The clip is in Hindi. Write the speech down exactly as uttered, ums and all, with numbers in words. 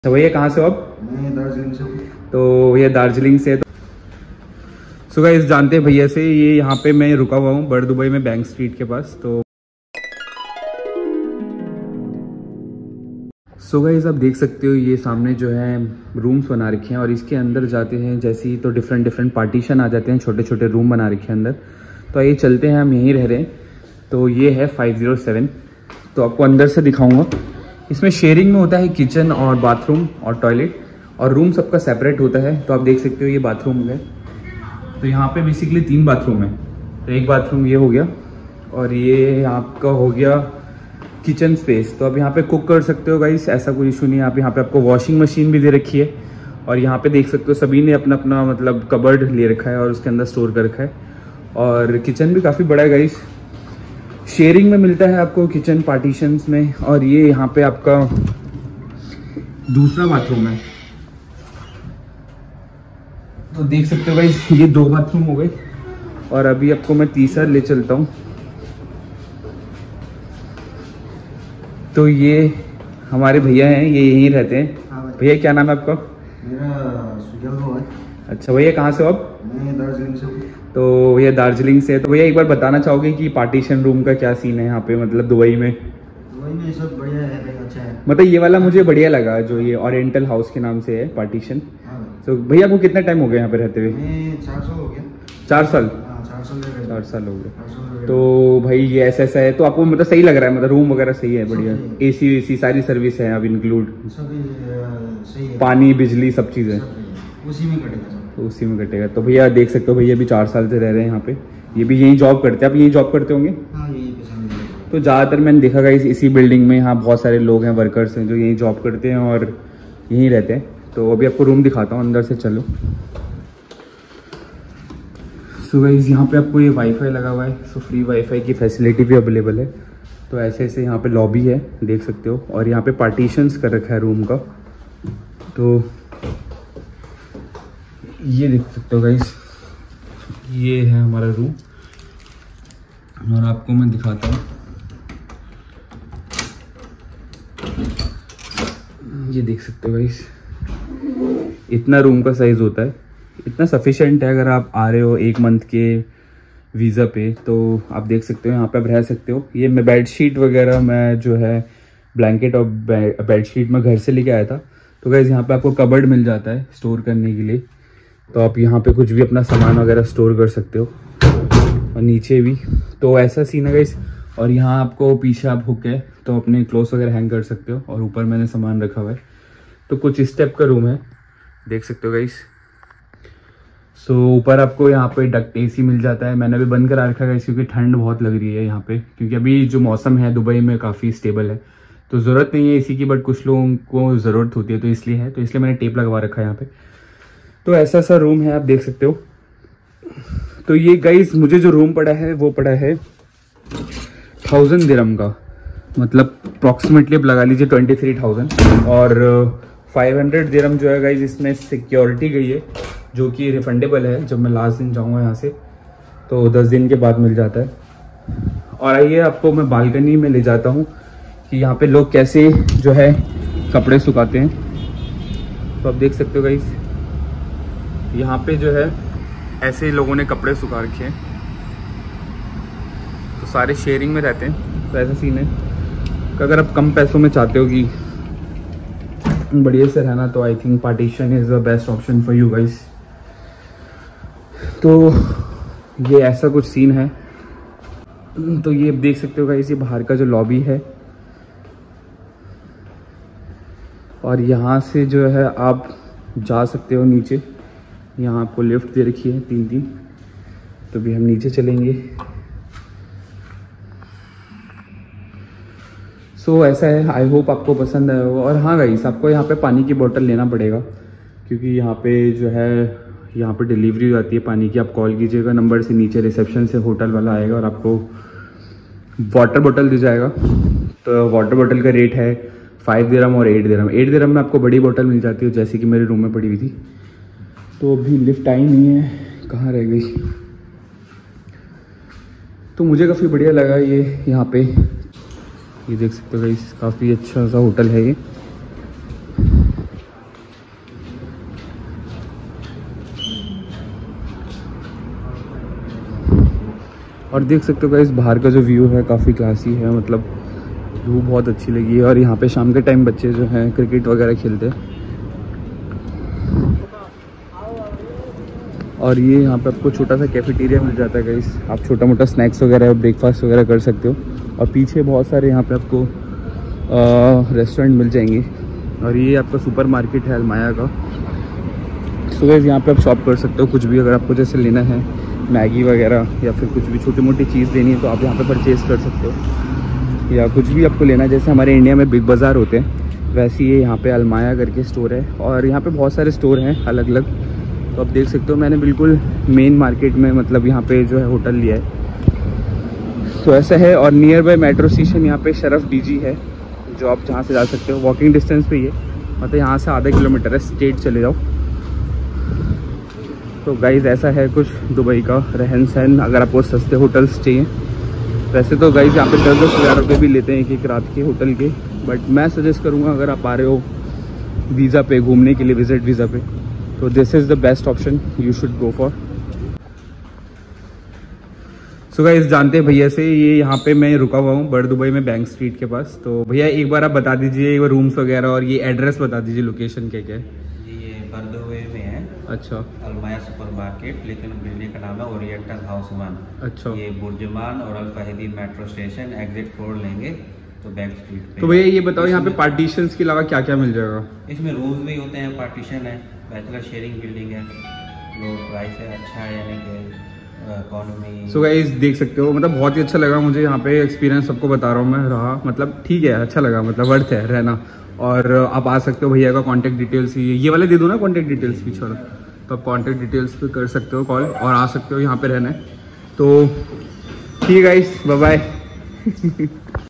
तो भैया कहाँ से हो आप? मैं दार्जिलिंग से हूँ। तो भैया दार्जिलिंग से। तो सो गाइस जानते हैं भैया से, ये यहाँ पे मैं रुका हुआ हूँ बड़ दुबई में बैंक स्ट्रीट के पास। तो सो गाइस आप देख सकते हो ये सामने जो है रूम्स बना रखे हैं और इसके अंदर जाते हैं जैसे ही तो डिफरेंट डिफरेंट पार्टीशन आ जाते हैं, छोटे छोटे रूम बना रखे हैं अंदर। तो आइए चलते हैं, हम यहीं रह रहे हैं। तो ये है फाइव ज़ीरो सेवन। तो आपको अंदर से दिखाऊंगा। इसमें शेयरिंग में होता है किचन और बाथरूम और टॉयलेट, और रूम सबका सेपरेट होता है। तो आप देख सकते हो ये बाथरूम है। तो यहाँ पे बेसिकली तीन बाथरूम है। तो एक बाथरूम ये हो गया और ये आपका हो गया किचन स्पेस। तो आप यहाँ पे कुक कर सकते हो गाइस, ऐसा कोई इशू नहीं है। आप यहाँ पे आपको वॉशिंग मशीन भी दे रखी है और यहाँ पे देख सकते हो सभी ने अपना अपना मतलब कबर्ड ले रखा है और उसके अंदर स्टोर कर रखा है। और किचन भी काफ़ी बड़ा है गाइस, शेयरिंग में मिलता है आपको किचन पार्टीशंस में। और ये यहाँ पे आपका दूसरा बाथरूम है। तो देख सकते हो गाइस ये दो बाथरूम हो गए और अभी आपको मैं तीसरा ले चलता हूँ। तो ये हमारे भैया हैं, ये यहीं रहते हैं। भैया क्या नाम है आपका? मेरा सुजल है। अच्छा भैया कहाँ से हो आप? मैं दार्जिलिंग से हूँ। तो भैया दार्जिलिंग से। तो भैया एक बार बताना चाहोगे कि पार्टीशन रूम का क्या सीन है यहाँ पे, मतलब दुबई में? दुबई में सब बढ़िया है, अच्छा है। मतलब ये वाला मुझे बढ़िया लगा जो ये ओरिएंटल हाउस के नाम से है पार्टीशन। हाँ। तो भैया आपको कितना टाइम हो गया यहाँ पे रहते हुए? मैं चार साल हो गया। चार साल? हाँ, चार साल रह चार साल हो गए। गए। तो भाई ये ऐसा ऐसा है, तो आपको मतलब सही लग रहा है? मतलब रूम वगैरह सही है, बढ़िया, एसी वेसी सारी सर्विस है अब इंक्लूड, सभी सही है, पानी बिजली सब चीज़ है, उसी में कटेगा। तो उसी में कटेगा। तो भैया देख सकते हो भैया भी चार साल से रह रहे हैं यहाँ पे। ये भी यहीं जॉब करते हैं। आप यहीं जॉब करते होंगे? हाँ, यही पसंद है। तो ज़्यादातर मैंने देखा गाइस इसी बिल्डिंग में यहाँ बहुत सारे लोग हैं, वर्कर्स हैं जो यहीं जॉब करते हैं और यहीं रहते हैं। तो अभी आपको रूम दिखाता हूँ, अंदर से चलो। सो गाइस यहाँ पे आपको ये वाईफाई लगा हुआ है, सो फ्री वाईफाई की फैसिलिटी भी अवेलेबल है। तो ऐसे ऐसे यहाँ पे लॉबी है, देख सकते हो। और यहाँ पे पार्टीशंस कर रखा है रूम का। तो ये देख सकते हो गाइस, ये है हमारा रूम और आपको मैं दिखाता हूँ। ये देख सकते हो गाइस, इतना रूम का साइज होता है, इतना सफिशिएंट है। अगर आप आ रहे हो एक मंथ के वीज़ा पे तो आप देख सकते हो यहाँ पे आप रह सकते हो। ये मैं बेड शीट वगैरह मैं जो है ब्लैंकेट और बेड शीट मैं घर से लेके आया था। तो गाइस यहाँ पे आपको कबर्ड मिल जाता है स्टोर करने के लिए। तो आप यहाँ पे कुछ भी अपना सामान वगैरह स्टोर कर सकते हो और नीचे भी। तो ऐसा सीन है गाइस। और यहाँ आपको पीछे आप हुक है तो अपने क्लोथ्स वगैरह हैंग कर सकते हो। और ऊपर मैंने सामान रखा हुआ है। तो कुछ इस टाइप का रूम है, देख सकते हो गाइस। सो ऊपर आपको यहाँ पे डक्ट एसी मिल जाता है। मैंने अभी बंद करा रखा है क्योंकि ठंड बहुत लग रही है यहाँ पे, क्योंकि अभी जो मौसम है दुबई में काफ़ी स्टेबल है। तो ज़रूरत नहीं है एसी की, बट कुछ लोगों को ज़रूरत होती है तो इसलिए है। तो इसलिए मैंने टेप लगवा रखा है यहाँ पे। तो ऐसा सा रूम है, आप देख सकते हो। तो ये गाइस मुझे जो रूम पड़ा है वो पड़ा है थाउजेंड दिरहम का, मतलब अप्रॉक्सीमेटली आप लगा लीजिए ट्वेंटी थ्री थाउजेंड। और फाइव हंड्रेड दिरहम जो है गाइस इसमें सिक्योरिटी गई है, जो कि रिफंडेबल है। जब मैं लास्ट दिन जाऊंगा यहाँ से तो दस दिन के बाद मिल जाता है। और आइए आपको मैं बालकनी में ले जाता हूँ कि यहाँ पे लोग कैसे जो है कपड़े सुखाते हैं। तो आप देख सकते हो गाइस यहाँ पे जो है ऐसे ही लोगों ने कपड़े सुखा रखे हैं। तो सारे शेयरिंग में रहते हैं। तो ऐसा सीन है कि अगर आप कम पैसों में चाहते हो कि बढ़िया से रहना, तो I think partition is the best option for you guys. तो ये ऐसा कुछ सीन है। तो ये देख सकते हो गाइस, ये बाहर का जो लॉबी है और यहाँ से जो है आप जा सकते हो नीचे। यहाँ आपको लिफ्ट दे रखी है तीन तीन। तो भी हम नीचे चलेंगे। सो so, ऐसा है। आई होप आपको पसंद आया होगा। और हाँ गाइस, आपको यहाँ पे पानी की बोतल लेना पड़ेगा, क्योंकि यहाँ पे जो है यहाँ पे डिलीवरी हो जाती है पानी की। आप कॉल कीजिएगा नंबर से, नीचे रिसेप्शन से होटल वाला आएगा और आपको वाटर बोतल दी जाएगा। तो वाटर बोतल का रेट है फाइव दिरहम और एट दिरहम। एट दिरहम में आपको बड़ी बोतल मिल जाती है, जैसे कि मेरे रूम में पड़ी हुई थी। तो अभी लिफ्ट आई नहीं है, कहाँ रह गई। तो मुझे काफ़ी बढ़िया लगा ये यहाँ पे। ये देख सकते हो गाइस, काफ़ी अच्छा सा होटल है ये। और देख सकते हो गाइस बाहर का जो व्यू है काफ़ी क्लासी है, मतलब व्यू बहुत अच्छी लगी है। और यहाँ पे शाम के टाइम बच्चे जो हैं क्रिकेट वगैरह खेलते हैं। और ये यहाँ पे आपको छोटा सा कैफेटेरिया मिल जाता है गाइस, आप छोटा मोटा स्नैक्स वगैरह ब्रेकफास्ट वगैरह कर सकते हो। और पीछे बहुत सारे यहाँ पे आपको रेस्टोरेंट मिल जाएंगे। और ये आपका सुपर मार्केट है अलमाया का। सो गाइस यहाँ पे आप शॉप कर सकते हो कुछ भी, अगर आपको जैसे लेना है मैगी वगैरह या फिर कुछ भी छोटी मोटी चीज़ लेनी है तो आप यहाँ पे परचेज़ कर सकते हो। या कुछ भी आपको लेना है, जैसे हमारे इंडिया में बिग बाज़ार होते हैं वैसे ये यहाँ पे अलमाया करके स्टोर है। और यहाँ पे बहुत सारे स्टोर हैं अलग अलग, तो आप देख सकते हो। मैंने बिल्कुल मेन मार्केट में मतलब यहाँ पे जो है होटल लिया है, तो ऐसा है। और नियर बाय मेट्रो स्टेशन यहाँ पे शरफ डीजी है, जो आप जहाँ से जा सकते हो, वॉकिंग डिस्टेंस पे ही है, मतलब यहाँ से आधा किलोमीटर है, स्ट्रेट चले जाओ। तो गाइज़ ऐसा है कुछ दुबई का रहन सहन, अगर आपको सस्ते होटल्स चाहिए। वैसे तो गाइज़ यहाँ पे दस दस हज़ार रुपये भी लेते हैं एक एक रात के होटल के, बट मैं सजेस्ट करूँगा अगर आप आ रहे हो वीज़ा पे घूमने के लिए, विजिट वीज़ा पे, तो this is the best option you should go for. So guys जानते हैं भैया से, ये यहाँ पे मैं रुका हुआ हूँ बड़ दुबई में बैंक स्ट्रीट के पास। तो भैया एक बार आप बता दीजिए वो रूम्स वगैरह और ये एड्रेस बता दीजिए, लोकेशन क्या क्या है। जी ये बड़ दुबई में है। अच्छा। अलमाया सुपर मार्केट, लेकिन बिल्डिंग का नाम है ओरिएंटल हाउस वन। अच्छा। ये बुर्जुमान और Al Fahidi metro station exit four लेंगे तो बैंक स्ट्रीट पे। तो भैया ये बताओ यहाँ पे पार्टीशंस के अलावा क्या क्या मिल जाएगा। इसमें रूम्स भी होते हैं, पार्टीशन है, बैचलर शेयरिंग बिल्डिंग है, लो प्राइस है, अच्छा है, यानी कि इकोनॉमी। सो गाइस देख सकते हो, मतलब बहुत ही अच्छा लगा मुझे यहाँ पे एक्सपीरियंस, सबको बता रहा हूँ मैं रहा, मतलब ठीक है, अच्छा लगा, मतलब वर्थ है रहना। और आप आ सकते हो, भैया का कॉन्टैक्ट डिटेल्स ही ये वाले दे दो ना, कॉन्टैक्ट डिटेल्स भी छोड़ो, तो आप कॉन्टैक्ट डिटेल्स पे कर सकते हो कॉल और आ सकते हो यहाँ पे रहना है। तो ठीक है गाइस, बाय बाय।